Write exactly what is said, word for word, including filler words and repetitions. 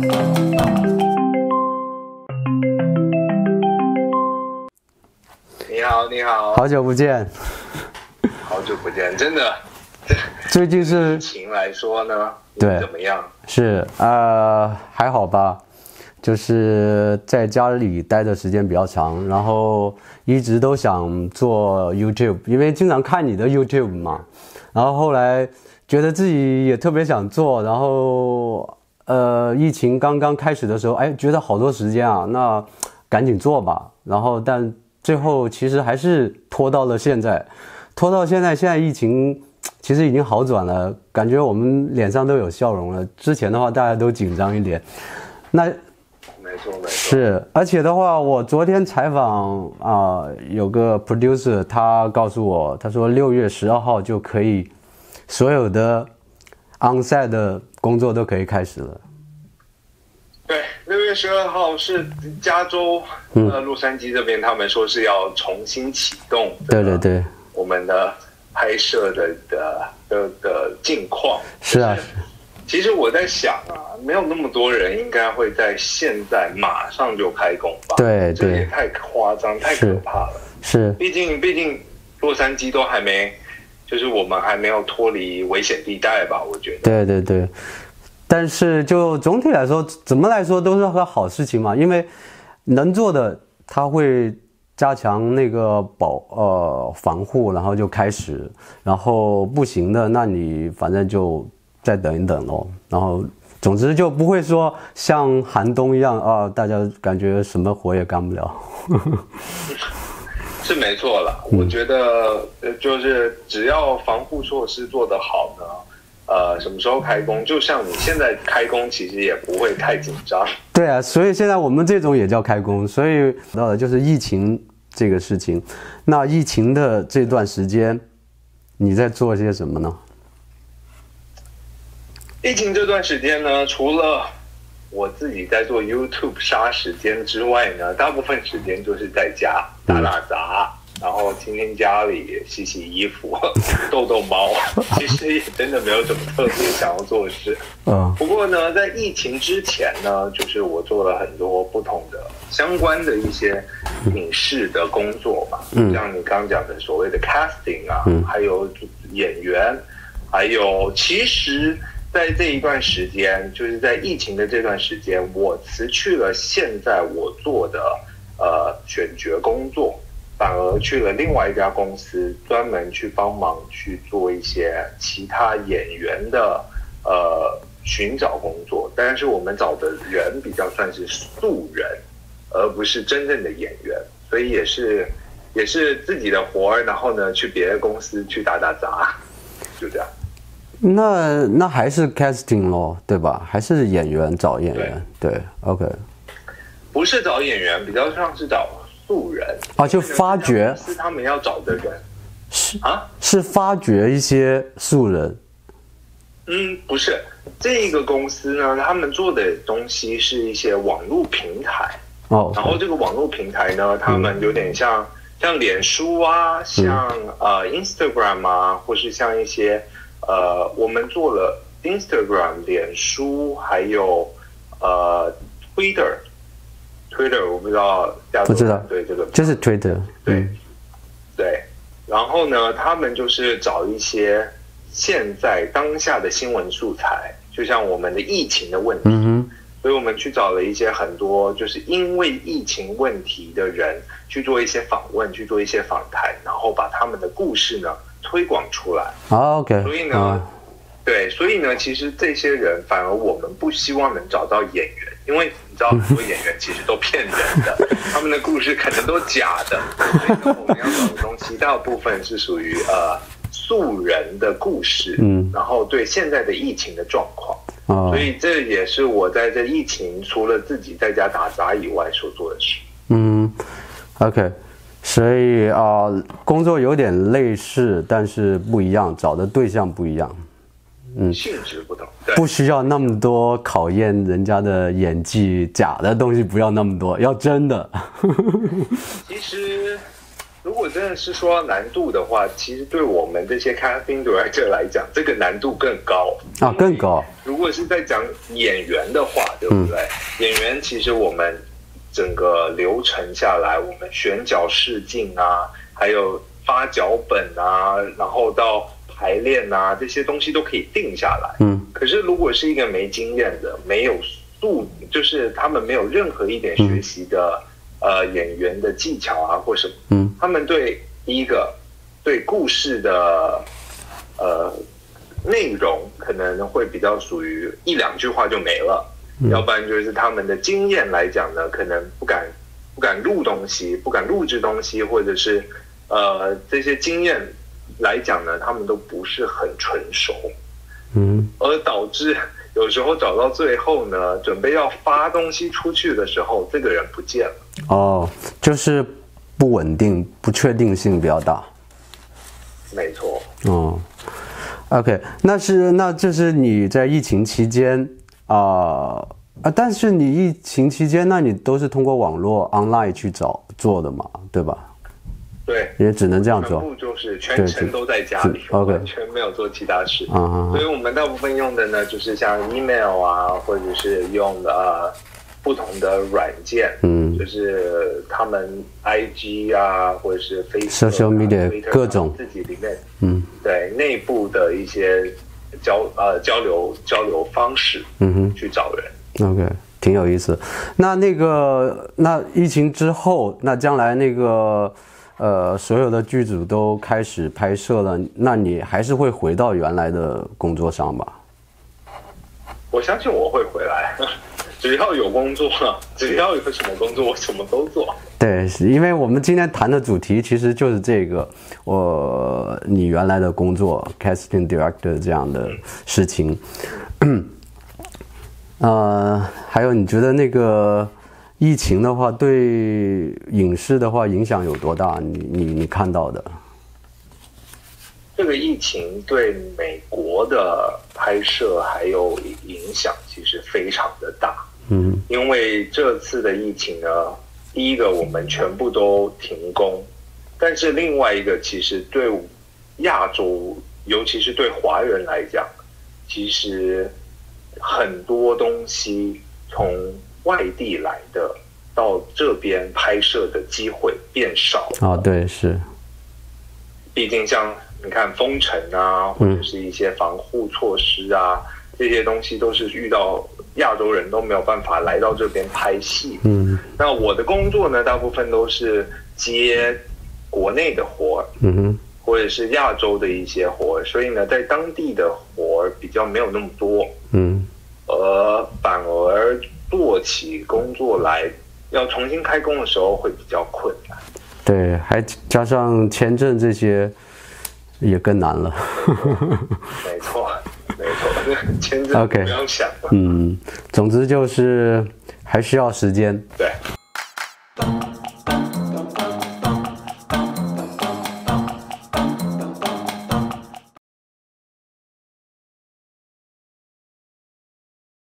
你好，你好， 好久不见， 好久不见，真的。 最近是疫情来说呢， 对， 怎么样？ 是呃还好吧，就是在家里待的时间比较长，然后一直都想做 YouTube， 因为经常看你的 YouTube 嘛，然后后来觉得自己也特别想做，然后呃疫情刚刚开始的时候，哎，觉得好多时间啊，那赶紧做吧，然后但最后其实还是拖到了现在，拖到现在，现在疫情其实已经好转了，感觉我们脸上都有笑容了。之前的话，大家都紧张一点。那没错没错。 是，而且的话，我昨天采访啊、呃，有个 producer， 他告诉我，他说六月十二号就可以，所有的 onsite 的工作都可以开始了。 对，六月十二号是加州呃洛杉矶这边，他们说是要重新启动。 对对对， 我们的拍摄的的的的境况。 是啊。 其实我在想啊，没有那么多人应该会在现在马上就开工吧？ 对对， 这也太夸张，太可怕了。 是， 毕竟毕竟洛杉矶都还没，就是我们还没有脱离危险地带吧？我觉得。 对对对。但是就总体来说，怎么来说都是个好事情嘛，因为能做的他会加强那个保呃防护，然后就开始，然后不行的，那你反正就再等一等咯。然后总之就不会说像寒冬一样啊，大家感觉什么活也干不了。 是没错了，我觉得就是只要防护措施做得好呢。呃，什么时候开工？就像你现在开工，其实也不会太紧张。 对啊，所以现在我们这种也叫开工。所以到的就是疫情这个事情。那疫情的这段时间，你在做些什么呢？ 疫情这段时间呢，除了我自己在做 YouTube 杀时间之外呢，大部分时间就是在家打打杂。嗯，然后清清家里，洗洗衣服，逗逗猫，其实也真的没有什么特别想要做的事。嗯，不过呢，在疫情之前呢，就是我做了很多不同的相关的一些影视的工作嘛，嗯，像你刚刚讲的所谓的 casting 啊，嗯，还有演员，还有其实，在这一段时间，就是在疫情的这段时间，我辞去了现在我做的呃选角工作。反而去了另外一家公司，专门去帮忙去做一些其他演员的呃寻找工作，但是我们找的人比较算是素人，而不是真正的演员，所以也是也是自己的活儿，然后呢去别的公司去打打杂，就这样。 那那还是 casting 咯，对吧？还是演员找演员，对, 对 ，OK。 不是找演员，比较像是找素人啊，就发掘是他们要找的人， 是啊，是发掘一些素人。 嗯，不是，这个公司呢，他们做的东西是一些网络平台哦，然后这个网络平台呢，他们有点像、嗯、像脸书啊，像、嗯、呃 Instagram 啊，或是像一些呃，我们做了 Instagram、脸书，还有呃 Twitter。Twitter 我不知道， 不知道， 对这个就是 Twitter， 对、 嗯、 对，然后呢，他们就是找一些现在当下的新闻素材，就像我们的疫情的问题，嗯、所以我们去找了一些很多就是因为疫情问题的人去做一些访问，去做一些访谈，然后把他们的故事呢推广出来。 啊 ，OK， 所以呢。啊对，所以呢，其实这些人反而我们不希望能找到演员，因为你知道很多演员其实都骗人的，他们的故事可能都假的，所以呢，我们要找的东西大部分是属于呃素人的故事，嗯，然后对现在的疫情的状况，哦，所以这也是我在这疫情除了自己在家打杂以外所做的事。 嗯 ，OK。所以啊、呃，工作有点类似，但是不一样，找的对象不一样。 嗯，性质不同， 不需要那么多考验人家的演技，假的东西不要那么多，要真的。 其实，如果真的是说难度的话，其实对我们这些 casting director 来讲，这个难度更高。 啊，更高。 如果是在讲演员的话，对不对？嗯、演员其实我们整个流程下来，我们选角试镜啊，还有发脚本啊，然后到排练啊，这些东西都可以定下来。嗯。可是如果是一个没经验的，没有素，就是他们没有任何一点学习的、嗯、呃演员的技巧啊或什么，嗯，他们对第一个对故事的呃。内容可能会比较属于一两句话就没了，嗯、要不然就是他们的经验来讲呢，可能不敢不敢录东西，不敢录制东西，或者是呃这些经验来讲呢，他们都不是很纯熟，嗯，而导致有时候找到最后呢，准备要发东西出去的时候，这个人不见了。哦， 就是不稳定，不确定性比较大。 没错。 哦。OK， 那是那就是你在疫情期间啊、呃、啊，但是你疫情期间，那你都是通过网络 online 去找做的嘛，对吧？ 对， 也只能这样做。 全部就是全程都在家里， OK， 完全没有做其他事。 啊、 所以我们大部分用的呢，就是像 email 啊，或者是用呃不同的软件，嗯，就是他们 I G 啊，或者是 Facebook、social media 各种自己里面，嗯，对内部的一些交呃交流交流方式，嗯哼，去找人。 OK， 挺有意思。那那个那疫情之后，那将来那个呃所有的剧组都开始拍摄了，那你还是会回到原来的工作上吧？ 我相信我会回来。只要有工作，只要有什么工作，我什么都做。 对，因为我们今天谈的主题其实就是这个，我你原来的工作 casting director 这样的事情。嗯、呃，还有你觉得那个疫情的话，对影视的话影响有多大？你你你看到的？ 这个疫情对美国的拍摄还有影响，其实非常的大。嗯，因为这次的疫情呢，第一个我们全部都停工，但是另外一个其实对亚洲，尤其是对华人来讲，其实很多东西从外地来的到这边拍摄的机会变少了。 啊，对，是。 毕竟像你看封城啊，或者是一些防护措施啊，嗯、这些东西都是遇到亚洲人都没有办法来到这边拍戏。嗯，那我的工作呢，大部分都是接国内的活，嗯哼，或者是亚洲的一些活，所以呢，在当地的活比较没有那么多。嗯，而反而做起工作来，要重新开工的时候会比较困难。 对，还加上签证这些也更难了。 没错，没错，签证不要想了。 嗯，总之就是还需要时间。 对。